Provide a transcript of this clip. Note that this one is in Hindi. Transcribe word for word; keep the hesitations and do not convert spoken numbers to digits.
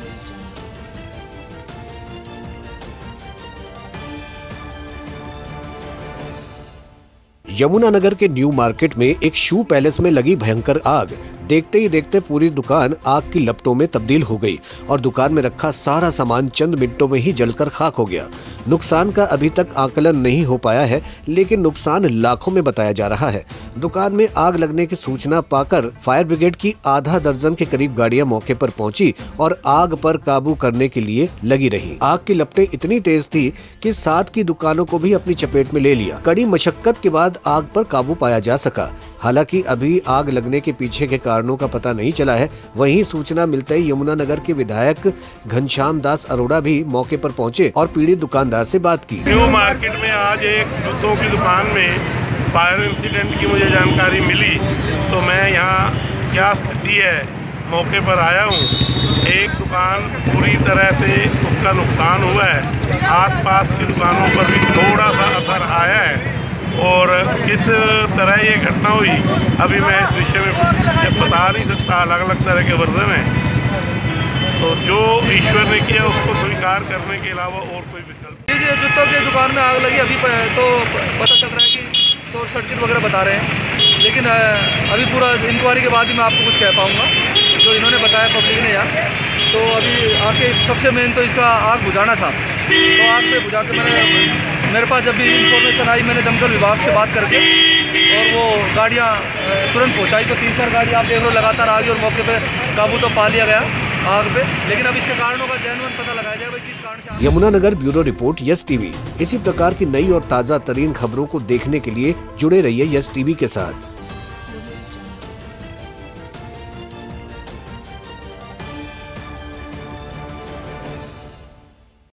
यमुनानगर के न्यू मार्केट में एक शू पैलेस में लगी भयंकर आग देखते ही देखते पूरी दुकान आग की लपटों में तब्दील हो गई और दुकान में रखा सारा सामान चंद मिनटों में ही जलकर खाक हो गया। नुकसान का अभी तक आकलन नहीं हो पाया है, लेकिन नुकसान लाखों में बताया जा रहा है। दुकान में आग लगने की सूचना पाकर फायर ब्रिगेड की आधा दर्जन के करीब गाड़ियां मौके पर पहुंची और आग पर काबू करने के लिए लगी रही। आग की लपटें इतनी तेज थी कि साथ की दुकानों को भी अपनी चपेट में ले लिया। कड़ी मशक्कत के बाद आग पर काबू पाया जा सका। हालांकि अभी आग लगने के पीछे के कारणों का पता नहीं चला है। वहीं सूचना मिलते ही यमुनानगर के विधायक घनश्याम दास अरोड़ा भी मौके पर पहुंचे और पीड़ित दुकानदार से बात की। न्यू मार्केट में आज एक जूतों की दुकान में फायर इंसिडेंट की मुझे जानकारी मिली, तो मैं यहाँ क्या स्थिति है मौके पर आया हूँ। एक दुकान पूरी तरह से उसका नुकसान हुआ है, आसपास की दुकानों पर भी थोड़ा सा असर आया है और किस तरह ये घटना हुई अभी मैं इस विषय में बता नहीं सकता। अलग अलग तरह के वर्जन हैं, तो जो ईश्वर ने किया उसको स्वीकार करने के अलावा और कोई विकल्प नहीं। जी जूतों की दुकान में आग लगी, अभी तो पता चल रहा है कि शॉर्ट सर्किट वगैरह बता रहे हैं, लेकिन अभी पूरा इंक्वायरी के बाद ही मैं आपको कुछ कह पाऊँगा जो इन्होंने बताया पब्लिक ने यहाँ। तो अभी आके सबसे मेन तो इसका आग बुझाना था, तो आग पे बुझा के मैंने मेरे पास जब भी इंफॉर्मेशन आई मैंने दमकल विभाग से बात करके और वो गाड़ियाँ तुरंत पहुँचाई। तो तीन चार गाड़ी आप देख लो लगातार आ गई और मौके पे काबू तो पा लिया गया आग पे, लेकिन अब इसके कारणों का जेन्युइन पता लगाया जाएगा किस कारण से। Yamunanagar bureau report, yes TV. इसी प्रकार की नई और ताज़ा तरीन खबरों को देखने के लिए जुड़े रहिए यस टीवी के साथ।